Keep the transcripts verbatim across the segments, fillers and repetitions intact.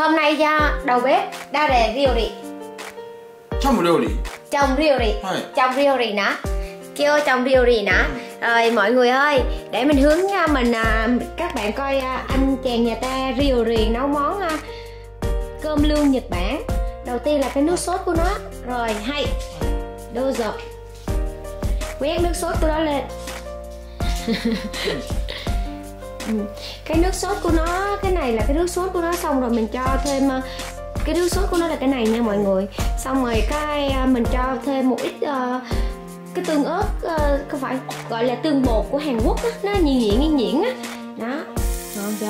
hôm nay đầu bếp đa đề riori trong riori trong riori trong riori nè kêu trong riori nè. Rồi mọi người ơi, để mình hướng mình các bạn coi anh chàng nhà ta riori nấu món cơm lương Nhật Bản. Đầu tiên là cái nước sốt của nó. Rồi hay đô giờ quét nước sốt của nó lên. Cái nước sốt của nó, cái này là cái nước sốt của nó, xong rồi mình cho thêm cái nước sốt của nó là cái này nha mọi người. Xong rồi cái mình cho thêm một ít uh, cái tương ớt, uh, không phải gọi là tương bột của Hàn Quốc á, nó nhuyễn nhuyễn nhuyễn nhuyễn á. Đó, ngon chưa?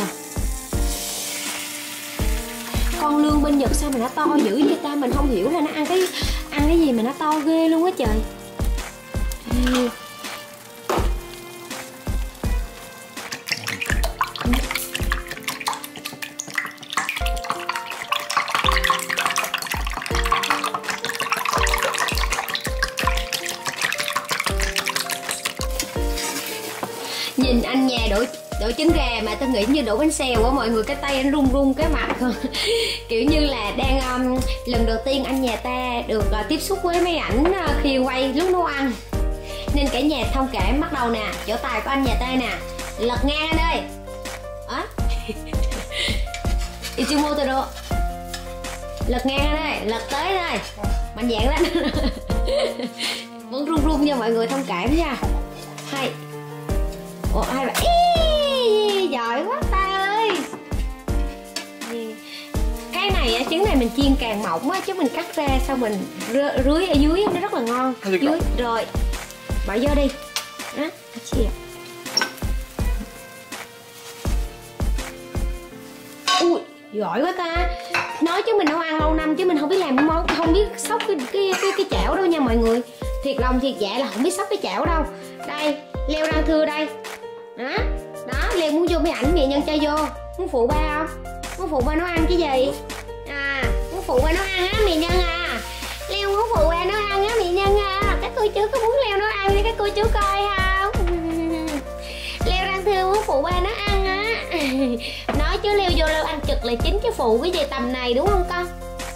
Con lương bên Nhật sao mà nó to dữ vậy ta, mình không hiểu là nó ăn cái ăn cái gì mà nó to ghê luôn á trời. Ừ. Nhìn anh nhà đổ đổ trứng gà mà tôi nghĩ như đổ bánh xèo á mọi người, cái tay anh run run cái mặt kiểu như là đang um, lần đầu tiên anh nhà ta được uh, tiếp xúc với máy ảnh uh, khi quay lúc nấu ăn, nên cả nhà thông cảm. Bắt đầu nè, chỗ tài của anh nhà ta nè, lật ngang anh ơi. Á Ichimoto lật ngang anh ơi, lật tới đây mạnh dạn lên. Vẫn run run nha mọi người, thông cảm nha. Hay ủa hai bạn ý, giỏi quá ta ơi. Cái này á, trứng này mình chiên càng mỏng á, chứ mình cắt ra xong mình rưới ở dưới nó rất là ngon. Dưới rồi bỏ vô đi đó, chia. Ui giỏi quá ta. Nói chứ mình nấu ăn lâu năm chứ mình không biết làm cái món, không biết xóc cái cái cái, cái chảo đâu nha mọi người. Thiệt lòng thiệt dạ là không biết xóc cái chảo đâu. Đây leo rang thưa đây đó, đó Leo muốn vô mấy ảnh nghệ nhân cho vô. Muốn phụ ba không? Muốn phụ ba nấu ăn cái gì? À muốn phụ ba nấu ăn á mì nhân à. Leo muốn phụ ba nấu ăn á mì nhân à. Các cô chú có muốn Leo nấu ăn cho các cô chú coi không? Leo rang thưa muốn phụ ba nấu ăn á. Nói chứ Leo vô Leo ăn trực là chính, cái phụ cái gì tầm này đúng không con?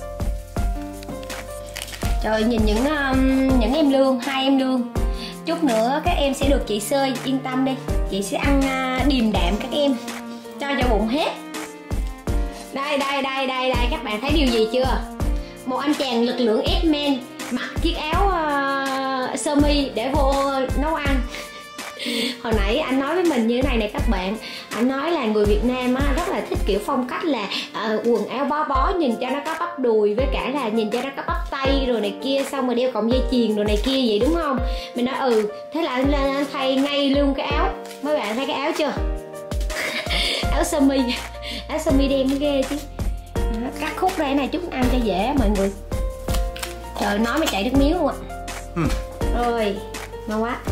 Trời nhìn những um, những em lương, hai em lương. Chút nữa các em sẽ được chị xơi, yên tâm đi. Chị sẽ ăn uh, điềm đạm các em, cho vào bụng hết. Đây đây đây đây đây, các bạn thấy điều gì chưa? Một anh chàng lực lượng X-Men mặc chiếc áo uh, sơ mi để vô nấu ăn. Hồi nãy anh nói với mình như thế này này các bạn, anh nói là người Việt Nam á, rất là thích kiểu phong cách là uh, quần áo bó bó, nhìn cho nó có bắp đùi, với cả là nhìn cho nó có bắp tay rồi này kia, xong rồi đeo cọng dây chuyền rồi này kia vậy đúng không? Mình nói ừ, thế là anh, anh thay ngay luôn cái áo. Mấy bạn thấy cái áo chưa? Áo sơ mi, áo sơ mi đen mới ghê chứ. Đó, cắt khúc ra cái này chút ăn cho dễ mọi người. Trời nói mà chảy nước miếng luôn ạ. Ừ. Rồi ngon quá.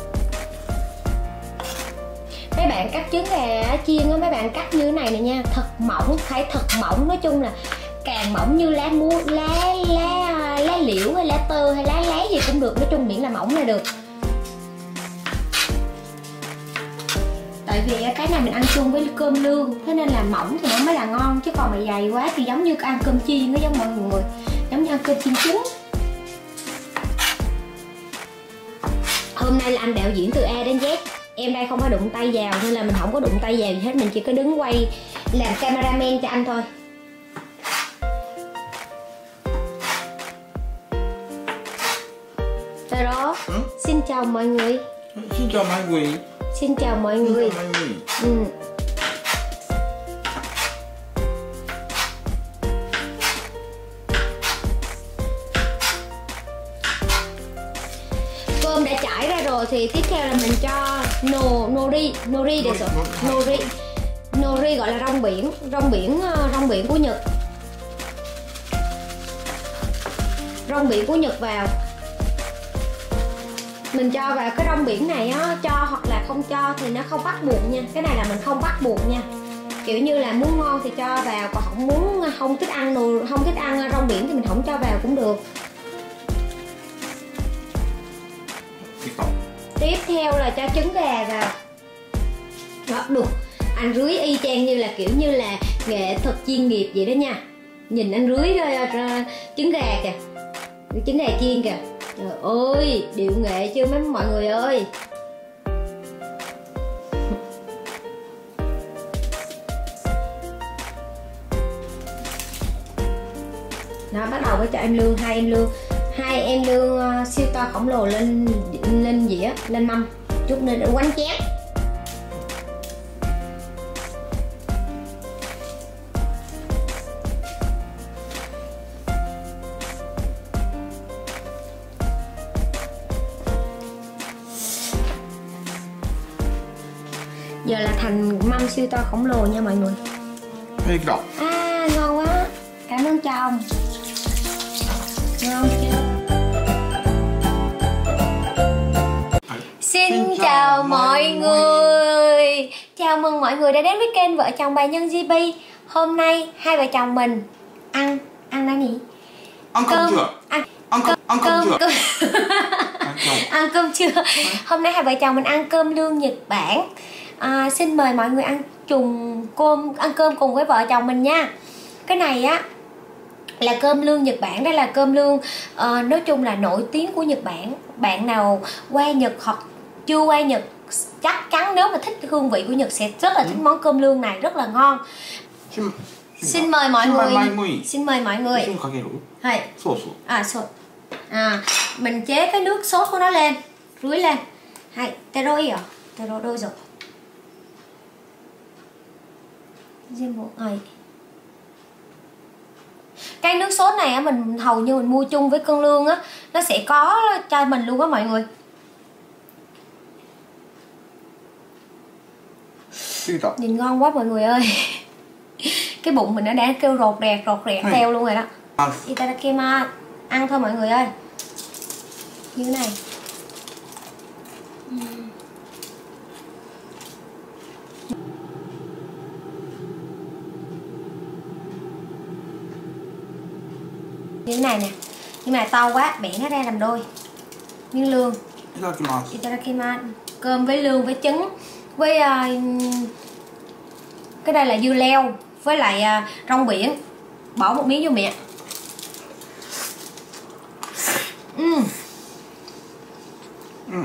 Mấy bạn cắt trứng gà chiên á, mấy bạn cắt như thế này này nha, thật mỏng, phải thật mỏng. Nói chung là càng mỏng như lá mua lá lá lá liễu hay lá tơ hay lá lá gì cũng được, nói chung miễn là mỏng là được. Tại vì cái này mình ăn chung với cơm lương, thế nên là mỏng thì nó mới là ngon, chứ còn mà dày quá thì giống như ăn cơm chiên, nó giống mọi người, giống như ăn cơm chiên trứng. Hôm nay là anh đạo diễn từ A đến Z, em đây không có đụng tay vào nên là mình không có đụng tay vào gì hết, mình chỉ có đứng quay làm cameraman cho anh thôi. Đó. Ừ? Xin chào mọi người. Xin chào mọi người. Xin chào mọi người. Xin chào mọi người. Ừ. Cơm đã chảy ra rồi thì tiếp theo là mình cho nô nori nori được rồi. Nori nori gọi là rong biển, rong biển rong biển của Nhật. Rong biển của Nhật vào. Mình cho vào cái rong biển này á, cho hoặc là không cho thì nó không bắt buộc nha. Cái này là mình không bắt buộc nha. Kiểu như là muốn ngon thì cho vào, còn không muốn không thích ăn nồi, không thích ăn rong biển thì mình không cho vào cũng được. Tiếp theo là cho trứng gà vào. Đó, được. Anh rưới y chang như là kiểu như là nghệ thuật chuyên nghiệp vậy đó nha. Nhìn anh rưới uh, uh, trứng gà kìa, trứng gà chiên kìa. Trời ơi, điệu nghệ chưa mấy mọi người ơi. Đó, bắt đầu với cho em lương, hai em lương, hai em lương uh, siêu to khổng lồ lên lên dĩa, lên mâm chút nữa để quánh chén. Giờ là thành mâm siêu to khổng lồ nha mọi người. Hay đọc. À, ngon quá. Cảm ơn chồng. Ngon chưa? Xin, Xin chào, chào mọi người. người Chào mừng mọi người đã đến với kênh Vợ Chồng Bà Nhân gi bê. Hôm nay hai vợ chồng mình ăn Ăn cái gì? Ăn cơm, cơm chưa? Ăn, ăn cơm, ăn cơm, cơm chưa? Cơm. Ăn cơm chưa? Hôm nay hai vợ chồng mình ăn cơm lương Nhật Bản. À, xin mời mọi người ăn trùng cơm ăn cơm cùng với vợ chồng mình nha. Cái này á là cơm lương Nhật Bản. Đây là cơm lương uh, nói chung là nổi tiếng của Nhật Bản. Bạn nào qua Nhật hoặc chưa qua Nhật chắc chắn nếu mà thích hương vị của Nhật sẽ rất là thích món cơm lương này, rất là ngon. Xin, xin mời mọi xin người. Xin mời mọi người. Hay. À sốt. À, mình chế cái nước sốt của nó lên, rưới lên. Hay, tero rồi. Tero đôi rồi. Cái nước sốt này á, mình hầu như mình mua chung với cơm lương á, nó sẽ có cho mình luôn á mọi người. Nhìn ngon quá mọi người ơi. Cái bụng mình nó đã kêu rột rẹt rột rẹt theo luôn rồi đó. Itadakimasu. Ăn thôi mọi người ơi. Như thế này. Như thế này nè, nhưng mà to quá, bẻ nó ra làm đôi. Miếng lương. Itadakimasu. Itadakimasu. Cơm với lương với trứng với uh, cái đây là dưa leo với lại uh, rong biển. Bỏ một miếng vô miệng. Uhm. Mm.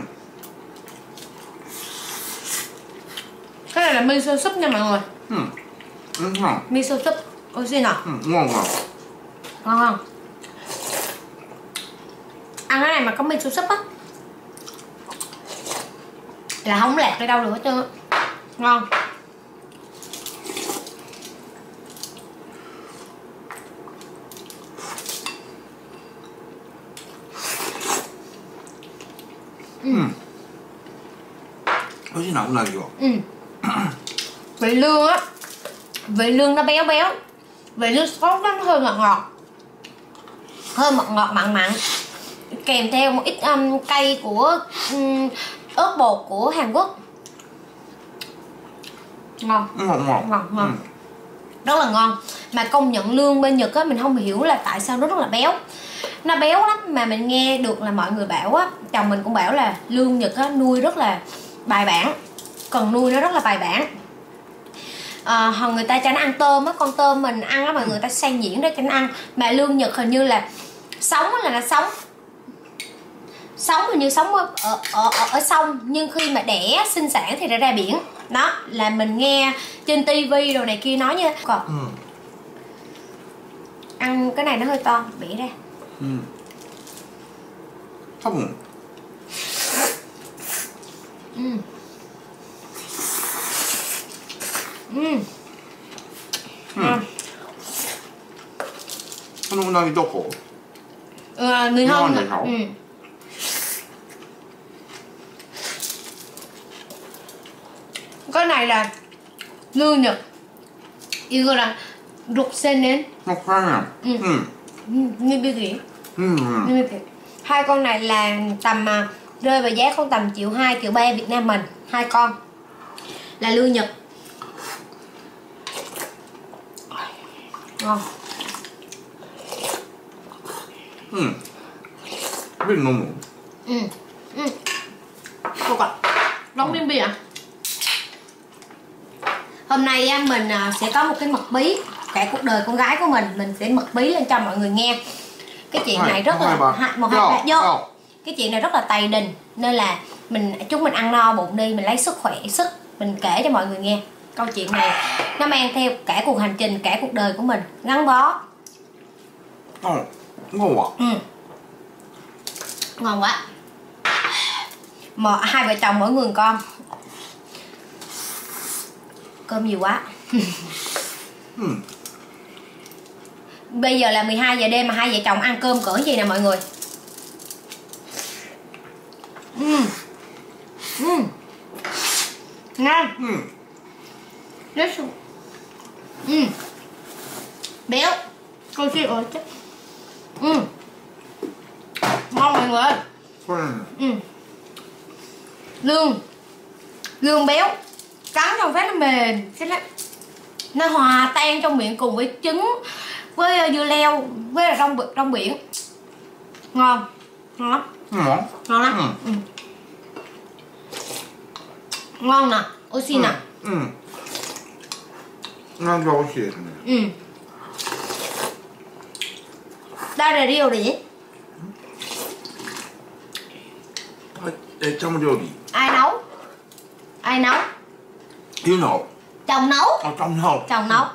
Cái này là miso soup nha mọi người. Ừ. Ừ. Miso soup. Ôi xin nào. Ừ, ngon ngon. Ngon không? Ăn cái này mà có miso soup á là không lẹt đi đâu được hết trơn. Ngon. Ừ. Có gì nào cũng là gì Ừ. Vị lương á, vị lương nó béo béo, vị lương sốt nó hơi ngọt ngọt, hơi ngọt ngọt mặn mặn, kèm theo một ít um, cay của um, ớt bột của Hàn Quốc. Ngon. Ngon ngon. Ngon ngon. Ừ. Rất là ngon. Mà công nhận lương bên Nhật á, mình không hiểu là tại sao nó rất là béo. Nó béo lắm, mà mình nghe được là mọi người bảo á, chồng mình cũng bảo là lương Nhật á nuôi rất là bài bản, cần nuôi nó rất là bài bản. À, hồi người ta cho nó ăn tôm á, con tôm mình ăn á, mọi người ta xay nhuyễn đó cho nó ăn. Mà lương Nhật hình như là sống là nó sống sống hình như sống ở, ở, ở, ở sông, nhưng khi mà đẻ sinh sản thì ra ra biển. Đó là mình nghe trên tivi rồi này kia nói nha. Còn ừ. ăn cái này nó hơi to, bẻ ra. Ừ. Không. Ừ. Ừ. Ừ. Nó nằm đâu cổ? Ờ, người hông. Ừ. Cái này là lương Nhật. Igo là rục sen đến. Rục sen à? Ừ. Ừ. Như biết gì? Ừ. Như biết gì? Hai con này là tầm uh, rơi vào giá không tầm triệu hai, triệu ba Việt Nam mình. Hai con là lương Nhật. Ngon. Ừ. Biết ngon. Ừ. Ừ. Cô còn đóng miếng bia à? Hôm nay á, mình sẽ có một cái mật bí kể cuộc đời con gái của mình. Mình sẽ mật bí lên cho mọi người nghe. Cái chuyện này rất là một hai ba vô. Cái chuyện này rất là tày đình, nên là mình chúng mình ăn no bụng đi, mình lấy sức khỏe sức mình kể cho mọi người nghe. Câu chuyện này nó mang theo cả cuộc hành trình, cả cuộc đời của mình gắn bó. Ừ, ngon quá. Ừ. Ngon quá. Mà hai vợ chồng mỗi người một con. Cơm nhiều quá. Ừ. Bây giờ là mười hai giờ đêm mà hai vợ chồng ăn cơm cỡ gì nè mọi người. Ừ. Ừ. Ngon. Ừ. Rất su. Ừ. Béo. Cô chị ơi chứ. Ừ. Ngon mọi người ơi. Ừ. Ừ. Lương. Lương béo. Cắn trong phát nó mềm, cái nó, nó hòa tan trong miệng cùng với trứng, với dưa leo, với rong rong biển. Ngon. Ngon lắm. Ngon. Ngon lắm. Ừ. Ừ. Ngon nè, oxy nè. Ừ. Ngon quá, oxyですね. Ừ. Đây là điều gì? Ê, chăm điều gì? Ai nấu? Ai nấu? You know. Chồng nấu. À, chồng nấu. Chồng nấu.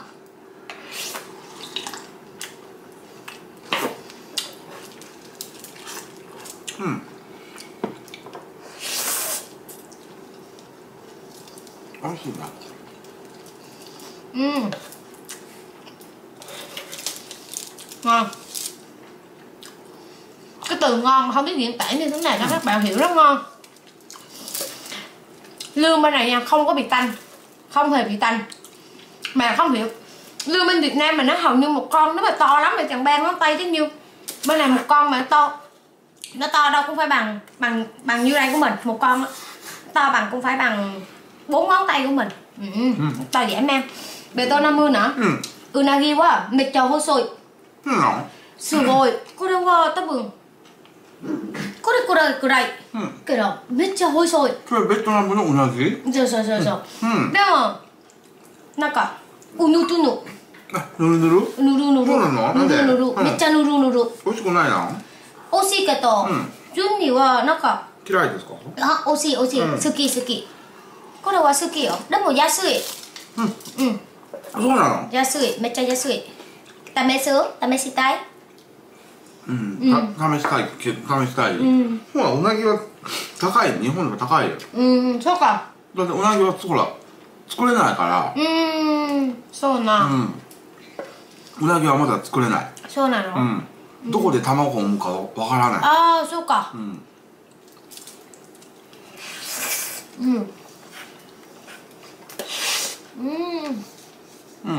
Ừ. 맛있다. Ừ. Ngon. Cái từ ngon mà không biết diễn tả như thế này đó các bạn hiểu rất ngon. Lương bên này nha, không có bị tanh, không hề bị tanh. Mà không hiểu lương bên Việt Nam mà nó hầu như một con nó mà to lắm mà chẳng ba ngón tay chứ nhiêu. Bên này một con mà to, nó to đâu cũng phải bằng bằng bằng như đây của mình. Một con to bằng cũng phải bằng bốn ngón tay của mình. Ừ. Ừ. To dễ mang. Bề to năm mươi nữa. Ừ. Unagi wa meccha hosoi. Ừ. Sugoi. Kore wa tabun. Kore kore kurai. Ừ. Kedo meccha hosoi. それベトナムのうなぎ? そうそうそうそう。 うん。 でもなんかうぬとぬ。 あ、ぬるぬる? ぬるぬる。 そうなの？なんで？ ぬるぬる。めっちゃぬるぬる。 美味しくないの？ 美味しいけど、順にはなんか嫌いですか？ あ、美味しい美味しい。好き好き。これは好きよ。でも安い。 うん。うん。そうなの？ 安い。めっちゃ安い。試す？試したい？ うん。た試したい。試したい。うん。ほら、うなぎは高い。日本でも高いよ。 うん、そうか。 だってうなぎはほら作れないから。 うーん、そうな。 うん。うなぎはまだ作れない。 そうなの？ うん。どこで卵を産むかわからない。 ああ、そうか。 うん。 うん。うん。 うん。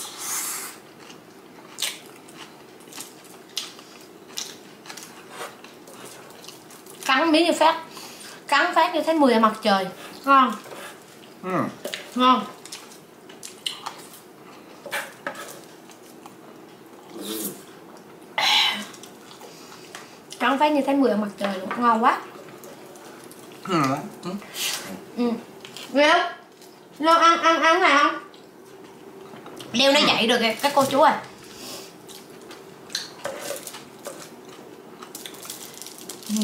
Cắn miếng như phát, cắn phát như thấy mùi ở mặt trời, ngon. Ừ. Ngon. Cắn phát như thấy mùi ở mặt trời luôn, ngon quá. Ừ. Ừ. Ừ. Leo, Leo ăn ăn ăn này không? Leo nó dậy được kìa, các cô chú ơi. Ừ.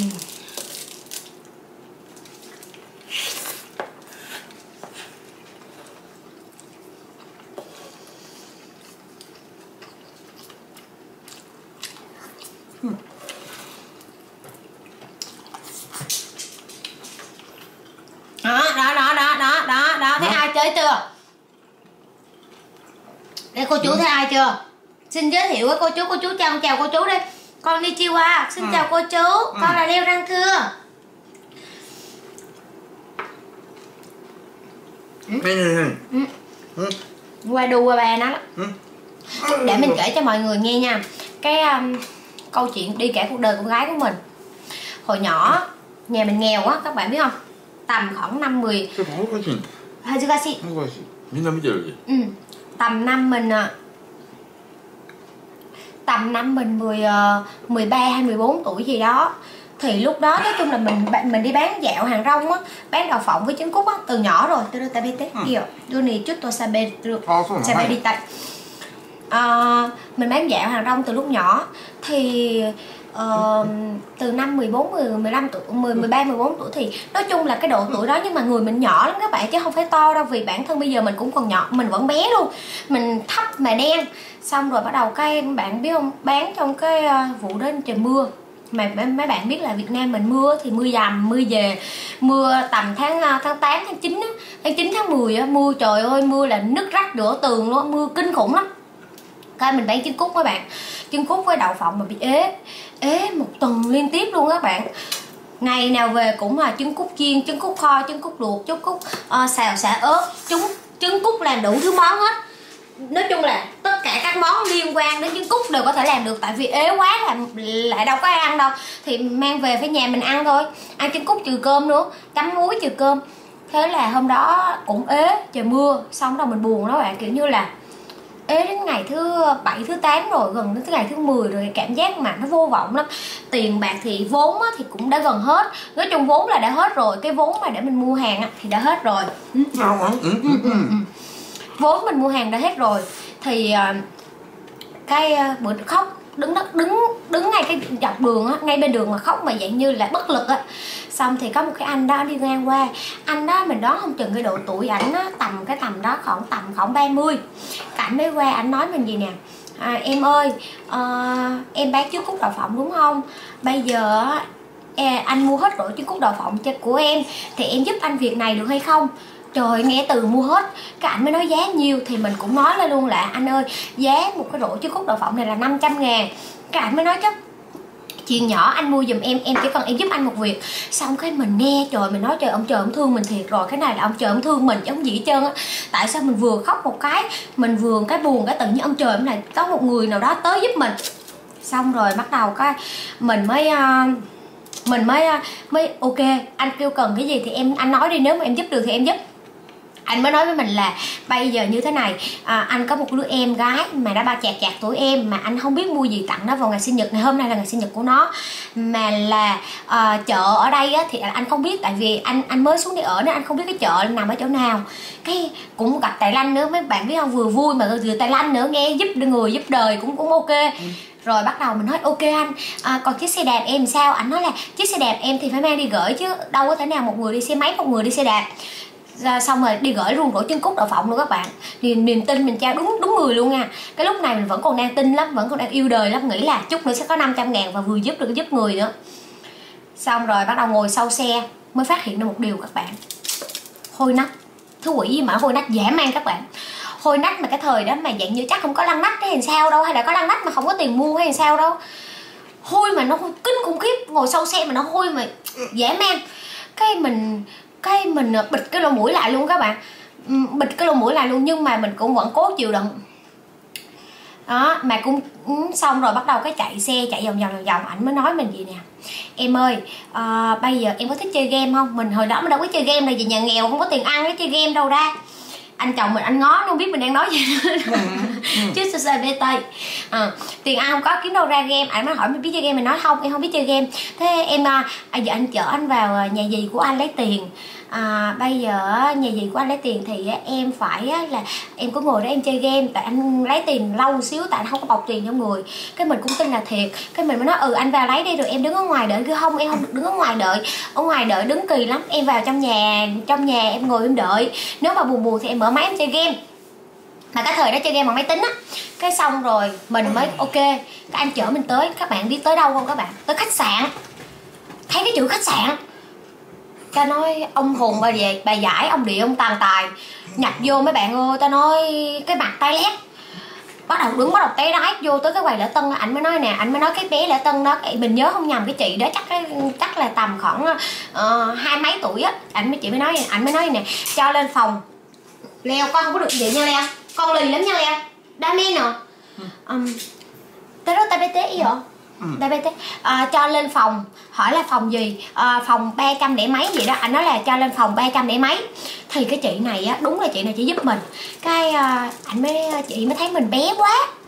Đó, đó, đó, đó, đó, đó, đó, thấy ai chơi chưa? Đây cô chú thấy ai chưa? Xin giới thiệu với cô chú, cô chú chào chào cô chú đi. Con đi chiêu à, xin chào cô chú, con là Leo răng cưa. Qua đu qua bà nó đó. Để mình kể cho mọi người nghe nha. Cái um, câu chuyện đi kể cuộc đời con gái của mình. Hồi nhỏ nhà mình nghèo á, các bạn biết không? Tầm khoảng năm mười. Hazugashi. Ừ. Tầm năm mình tầm năm mình mười mười ba hay mười bốn tuổi gì đó Thì lúc đó nói chung là mình mình đi bán dạo hàng rong á, bán đậu phộng với trứng cút á từ nhỏ rồi. Tôi đưa tay bê tết nhiều đưa này chút tôi sabe được sabe đi tay. À, mình bán dạo hàng rong từ lúc nhỏ thì uh, từ năm mười bốn, mười lăm tuổi, mười, mười ba, mười bốn tuổi thì nói chung là cái độ tuổi đó, nhưng mà người mình nhỏ lắm các bạn chứ không phải to đâu, vì bản thân bây giờ mình cũng còn nhỏ, mình vẫn bé luôn, mình thấp mà đen. Xong rồi bắt đầu cái bạn biết không, bán trong cái uh, vụ đó trời mưa, mà mấy bạn biết là Việt Nam mình mưa thì mưa dầm mưa về, mưa tầm tháng tháng tám tháng chín á, tháng chín tháng mười á, mưa trời ơi mưa là nứt rách rửa tường luôn, mưa kinh khủng lắm. Cái mình bán trứng cút các bạn, trứng cút với đậu phộng mà bị ế ế một tuần liên tiếp luôn các bạn. Ngày nào về cũng là trứng cút chiên, trứng cút kho, trứng cút luộc, trứng cút uh, xào xả ớt, trứng trứng cút làm đủ thứ món hết. Nói chung là tất cả các món liên quan đến trứng cút đều có thể làm được, tại vì ế quá là lại đâu có ai ăn đâu, thì mang về phải nhà mình ăn thôi, ăn trứng cút trừ cơm nữa, chấm muối trừ cơm. Thế là hôm đó cũng ế, trời mưa, xong rồi mình buồn đó bạn, kiểu như là ế đến ngày thứ bảy, thứ tám rồi, gần đến ngày thứ mười rồi, cảm giác mà nó vô vọng lắm. Tiền bạc thì vốn thì cũng đã gần hết, nói chung vốn là đã hết rồi, cái vốn mà để mình mua hàng thì đã hết rồi. ừ. Ừ, ừ, ừ, ừ. Vốn mình mua hàng đã hết rồi thì cái bữa khóc đứng đất đứng đứng ngay cái dọc đường á, ngay bên đường mà khóc mà dạng như là bất lực á. Xong thì có một cái anh đó đi ngang qua, anh đó mình đoán không chừng cái độ tuổi ảnh á, tầm cái tầm đó khoảng tầm khoảng ba mươi. Cảnh mới qua ảnh nói mình gì nè, à, em ơi uh, em bán trứng cút đậu phộng đúng không, bây giờ anh mua hết rồi trứng cút đậu phộng của em thì em giúp anh việc này được hay không. Trời, nghe từ mua hết, cái ảnh mới nói giá nhiêu thì mình cũng nói lên luôn là anh ơi giá một cái rổ trứng cút đậu phộng này là năm trăm ngàn. Cái ảnh mới nói chứ chuyện nhỏ anh mua giùm em, em chỉ cần em giúp anh một việc. Xong cái mình nghe trời, mình nói trời ông trời ông thương mình thiệt rồi, cái này là ông trời ông thương mình chứ không gì hết trơn á. Tại sao mình vừa khóc một cái, mình vừa cái buồn cái tự nhiên ông trời hôm này có một người nào đó tới giúp mình. Xong rồi bắt đầu cái mình mới uh, mình mới uh, mới ok, anh kêu cần cái gì thì em anh nói đi, nếu mà em giúp được thì em giúp. Anh mới nói với mình là bây giờ như thế này, à, anh có một đứa em gái mà đã ba chạc chạc tuổi em, mà anh không biết mua gì tặng nó vào ngày sinh nhật này, hôm nay là ngày sinh nhật của nó, mà là à, chợ ở đây á, thì anh không biết, tại vì anh anh mới xuống đây ở nên anh không biết cái chợ nằm ở chỗ nào. Cái cũng gặp Tài Lanh nữa, mấy bạn biết không, vừa vui mà vừa Tài Lanh nữa, nghe giúp người giúp đời cũng cũng ok. ừ. Rồi bắt đầu mình nói ok anh, à, còn chiếc xe đạp em sao? Anh nói là chiếc xe đạp em thì phải mang đi gửi chứ đâu có thể nào một người đi xe máy một người đi xe đạp. Ra xong rồi đi gửi luôn rổ trứng cút đậu phộng luôn các bạn. Niềm, niềm tin mình trao đúng đúng người luôn nha. Cái lúc này mình vẫn còn đang tin lắm, vẫn còn đang yêu đời lắm, nghĩ là chút nữa sẽ có năm trăm ngàn và vừa giúp được giúp người nữa. Xong rồi bắt đầu ngồi sau xe mới phát hiện ra một điều các bạn, hôi nách. Thứ quỷ gì mà hôi nách dã man các bạn. Hôi nách mà cái thời đó mà dạng như chắc không có lăn nách hay làm sao đâu, hay là có lăn nách mà không có tiền mua hay làm sao đâu. Hôi mà nó hôi kinh khủng khiếp, ngồi sau xe mà nó hôi mà dã man. Cái mình cái mình bịt cái lỗ mũi lại luôn các bạn, bịt cái lỗ mũi lại luôn, nhưng mà mình cũng vẫn cố chịu đựng đó. Mà cũng xong rồi bắt đầu cái chạy xe chạy vòng vòng vòng vòng, ảnh mới nói mình gì nè, em ơi à, bây giờ em có thích chơi game không? Mình hồi đó mình đâu có chơi game, là vì nhà nghèo không có tiền ăn cái chơi game đâu ra. Anh chồng mình anh ngó nó không biết mình đang nói gì nữa. Chứ sơ sơ bê tây à, tiền ăn không có kiếm đâu ra game. Anh mới hỏi mình biết chơi game, mình nói không em không biết chơi game. Thế em à, giờ anh chở anh vào nhà dì của anh lấy tiền. À, bây giờ nhà dì của anh lấy tiền thì em phải là em có ngồi đó em chơi game, tại anh lấy tiền lâu xíu, tại anh không có bọc tiền trong người. Cái mình cũng tin là thiệt, cái mình mới nói ừ anh vào lấy đi rồi em đứng ở ngoài đợi. Cứ không, em không được đứng ở ngoài đợi, ở ngoài đợi đứng kỳ lắm, em vào trong nhà trong nhà em ngồi em đợi, nếu mà buồn buồn thì em mở máy em chơi game. Mà cái thời đó chơi game bằng máy tính á. Cái xong rồi mình mới ok, cái anh chở mình tới, các bạn biết tới đâu không các bạn? Tới khách sạn. Thấy cái chữ khách sạn, ta nói ông hùng bà về bà giải, ông địa ông tàn tài nhập vô mấy bạn ơi. Ta nói cái mặt tay lét, bắt đầu đứng bắt đầu té đái vô tới cái quầy lễ tân. Ảnh mới nói nè, ảnh mới nói cái bé lễ tân đó, mình nhớ không nhầm cái chị đó chắc cái chắc là tầm khoảng uh, hai mấy tuổi á. Ảnh mới chị mới nói, ảnh mới nói nè, cho lên phòng leo, con không có được vậy nha leo, con lì lắm nha leo, đam mê nè. um, tới đó tay bê tê ý hả? Đây bê tê à, cho lên phòng, hỏi là phòng gì, à, phòng ba trăm để mấy gì đó. Anh nói là cho lên phòng ba trăm để mấy. Thì cái chị này á, đúng là chị này chỉ giúp mình. Cái à, anh mới chị mới thấy mình bé quá,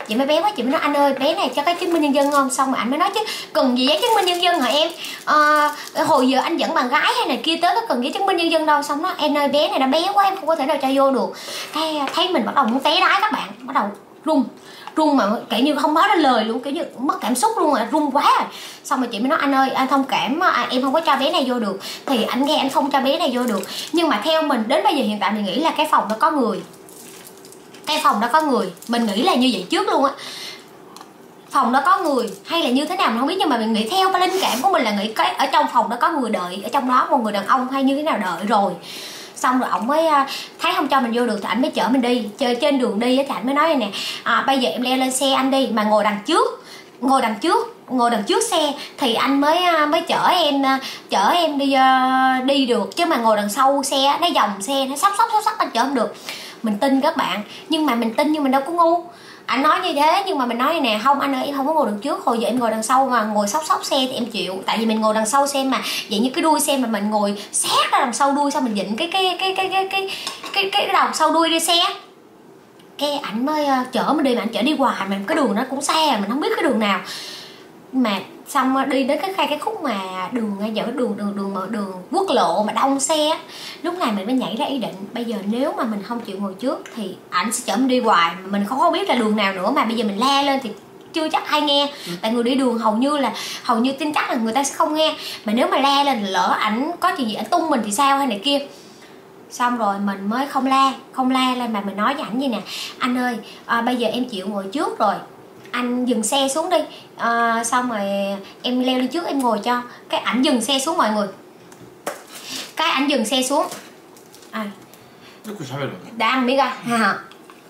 chị mới bé quá, chị mới nói anh ơi bé này cho cái chứng minh nhân dân không. Xong rồi anh mới nói chứ cần gì giấy chứng minh nhân dân hả em, à, hồi giờ anh dẫn bạn gái hay này kia tới có cần giấy chứng minh nhân dân đâu. Xong nó em ơi bé này nó bé quá em không có thể nào cho vô được. Cái thấy mình bắt đầu muốn té đái các bạn, bắt đầu run run mà kiểu như không nói ra lời luôn, kiểu như mất cảm xúc luôn, à run quá rồi. Xong rồi chị mới nói anh ơi anh thông cảm à, em không có cho bé này vô được. Thì anh nghe anh không cho bé này vô được, nhưng mà theo mình đến bây giờ hiện tại mình nghĩ là cái phòng đó có người, cái phòng đó có người, mình nghĩ là như vậy trước luôn á. Phòng đó có người hay là như thế nào mình không biết, nhưng mà mình nghĩ theo cái linh cảm của mình là nghĩ cái ở trong phòng đó có người đợi, ở trong đó một người đàn ông hay như thế nào đợi rồi. Xong rồi ổng mới thấy không cho mình vô được thì ảnh mới chở mình đi, chơi trên đường đi thì ảnh mới nói nè à, bây giờ em leo lên xe anh đi, mà ngồi đằng trước, ngồi đằng trước ngồi đằng trước xe thì anh mới mới chở em chở em đi đi được, chứ mà ngồi đằng sau xe nó dòng xe nó sóc sóc sóc sóc anh chở không được. Mình tin các bạn, nhưng mà mình tin nhưng mình đâu có ngu. Anh nói như thế nhưng mà mình nói nè không anh ơi em không có ngồi đằng trước, hồi giờ em ngồi đằng sau mà ngồi sóc sóc xe thì em chịu, tại vì mình ngồi đằng sau xe mà vậy như cái đuôi xe mà mình ngồi sát ra đằng sau đuôi, xong mình dịnh cái cái cái cái cái cái cái cái đầu sau đuôi đi xe. Cái ảnh mới uh, chở mình đi, mà ảnh chở đi hoài mà cái đường nó cũng xa, mình không biết cái đường nào. Mà xong đi đến cái khai cái khúc mà đường giờ đường đường đường đường, đường quốc lộ mà đông xe, lúc này mình mới nhảy ra ý định bây giờ nếu mà mình không chịu ngồi trước thì ảnh sẽ chở mình đi hoài, mà mình không có biết là đường nào nữa, mà bây giờ mình la lên thì chưa chắc ai nghe, ừ. tại người đi đường hầu như là hầu như tin chắc là người ta sẽ không nghe, mà nếu mà la lên lỡ ảnh có chuyện gì ảnh tung mình thì sao hay này kia. Xong rồi mình mới không la không la lên mà mình nói với ảnh gì nè anh ơi à, bây giờ em chịu ngồi trước rồi, anh dừng xe xuống đi à, xong rồi em leo lên trước em ngồi cho. Cái ảnh dừng xe xuống mọi người, cái ảnh dừng xe xuống à, đã ăn miếng ra ha,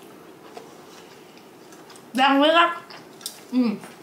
đã ăn miếng ra. Ừ.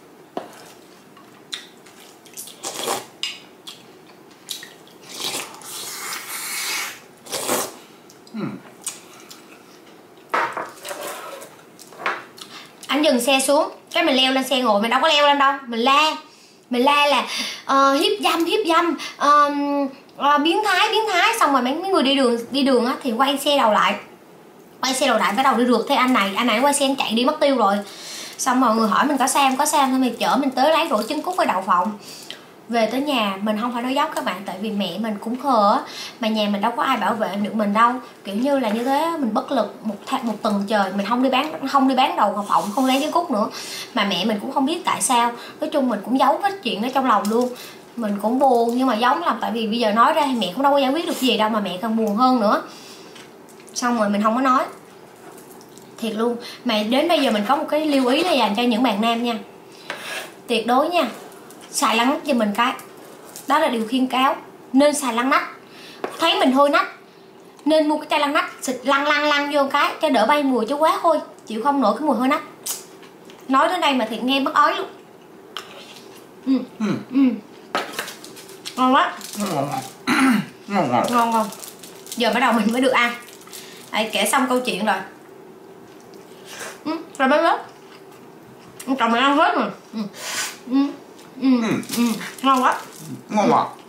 Anh dừng xe xuống cái mình leo lên xe ngồi, mình đâu có leo lên đâu, mình la mình la là uh, hiếp dâm hiếp dâm uh, uh, biến thái biến thái. Xong rồi mấy người đi đường đi đường á thì quay xe đầu lại, quay xe đầu lại bắt đầu đi rượt theo anh này, anh này quay xe anh chạy đi mất tiêu rồi. Xong mọi người hỏi mình có sao không, có sao không, thôi mình chở mình tới lấy rổ trứng cút với đậu phộng. Về tới nhà mình không phải nói dốc các bạn, tại vì mẹ mình cũng khờ, mà nhà mình đâu có ai bảo vệ được mình đâu, kiểu như là như thế mình bất lực một tháng một tuần trời mình không đi bán không đi bán đầu phộng, không lấy trứng cút nữa, mà mẹ mình cũng không biết tại sao. Nói chung mình cũng giấu cái chuyện đó trong lòng luôn, mình cũng buồn nhưng mà giống lắm, tại vì bây giờ nói ra thì mẹ cũng đâu có giải quyết được gì đâu, mà mẹ càng buồn hơn nữa. Xong rồi mình không có nói thiệt luôn. Mà đến bây giờ mình có một cái lưu ý là dành cho những bạn nam nha, tuyệt đối nha, xài lăn nách cho mình cái đó là điều khuyên cáo, nên xài lăn nách. Thấy mình hôi nách nên mua cái chai lăn nách xịt lăn lăn lăn vô cái cho đỡ bay mùi, chứ quá hôi chịu không nổi cái mùi hôi nách. Nói đến đây mà thiệt nghe mất ói luôn. Ừ. Ừ. Ừ. Ngon quá. Ngon ngon. Ngon ngon. Giờ bắt đầu mình mới được ăn. Đấy, kể xong câu chuyện rồi. Ừ, rồi bé bớt. Chồng mình ăn hết rồi. Ừ. Ừ. Ừ. Ừ. Ừ. Ngon quá. Ngon quá. Ừ.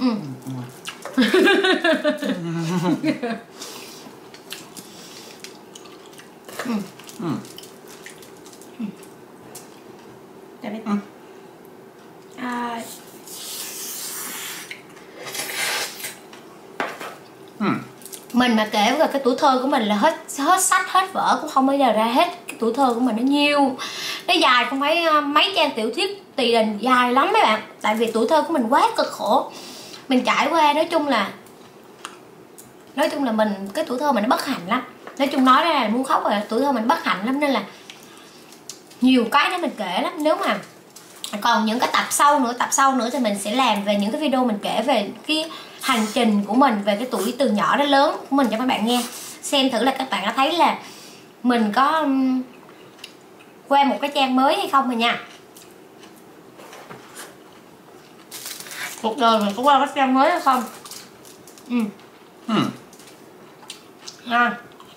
Ừ. Ừ. Ừ. Chào bé. Ừ. À... Ừ. Mình mà kể về cái tuổi thơ của mình là hết hết sách hết vở cũng không bao giờ ra hết. Cái tuổi thơ của mình nó nhiều, nó dài không phải mấy trang tiểu thuyết tỳ đình, dài lắm mấy bạn. Tại vì tuổi thơ của mình quá cực khổ, mình trải qua, nói chung là nói chung là mình cái tuổi thơ mình nó bất hạnh lắm. Nói chung nói ra là muốn khóc rồi, tuổi thơ mình bất hạnh lắm, nên là nhiều cái để mình kể lắm. Nếu mà còn những cái tập sau nữa tập sau nữa thì mình sẽ làm về những cái video mình kể về cái hành trình của mình, về cái tuổi từ nhỏ đến lớn của mình cho các bạn nghe, xem thử là các bạn đã thấy là mình có um, qua một cái trang mới hay không rồi nha. Cuộc đời mình có qua cái trang mới hay không? Ừ. Ừ. À.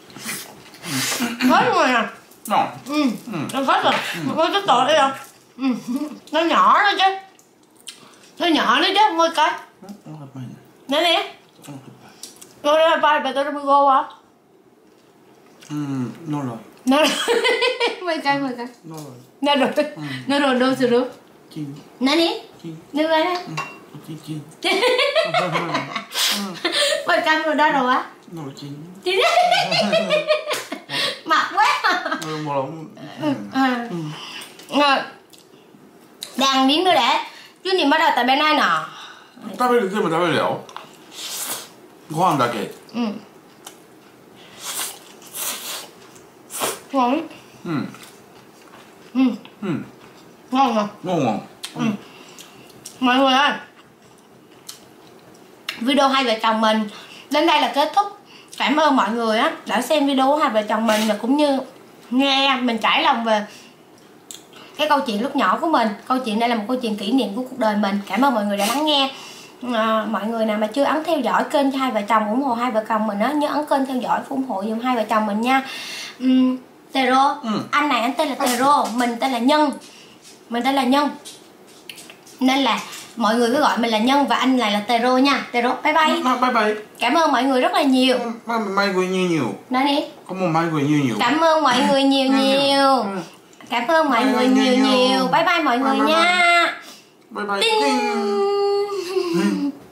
Hết rồi nè. Ngon. Ừ. Nó hết rồi. Có cái tội đây không? Ừ. Nó nhỏ đó chứ. Nó nhỏ đó chứ, môi coi. Nè nè. Rồi rồi bài bài tôi đã go hả? Ừ, no rồi. No rồi. Môi coi môi coi. No rồi. Nó rồi, nó rồi đâu rồi đâu. Nè đi, đưa ra đây. Mày căng rồi đó rồi á. Chín. Mặt quá. Đang miếng nữa để. Chứ nhìn bắt đầu tại bên này nọ. 食べる全部食べるよ。ご飯だけ。 うん。ngon. Ừ. Ừ. Ừ. Ngon mà. Ngon ngon. Ừ. Mọi người ơi, video hai vợ chồng mình đến đây là kết thúc. Cảm ơn mọi người á đã xem video của hai vợ chồng mình và cũng như nghe mình trải lòng về cái câu chuyện lúc nhỏ của mình. Câu chuyện đây là một câu chuyện kỷ niệm của cuộc đời mình. Cảm ơn mọi người đã lắng nghe. À, mọi người nào mà chưa ấn theo dõi kênh cho hai vợ chồng ủng hộ hai vợ chồng mình á, nhớ ấn kênh theo dõi ủng hộ giùm hai vợ chồng mình nha. uhm, Tero, ừ. Anh này anh tên là Tero, mình tên là Nhân. Mình tên là Nhân, nên là mọi người cứ gọi mình là Nhân và anh này là Tero nha. Tero, bye bye. Bye bye. Cảm ơn mọi người rất là nhiều. Mai người nhiều nhiều. Nói đi. Có một mai người nhiều nhiều. Cảm ơn mọi người nhiều nhiều. Cảm ơn mọi người nhiều nhiều. Bye bye mọi người nha. Bye bye.